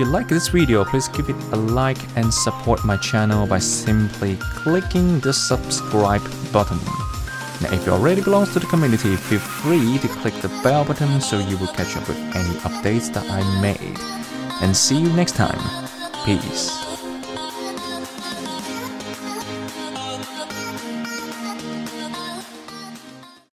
you like this video, please give it a like and support my channel by simply clicking the subscribe button. Now, if you already belong to the community, feel free to click the bell button so you will catch up with any updates that I made. And see you next time. Peace.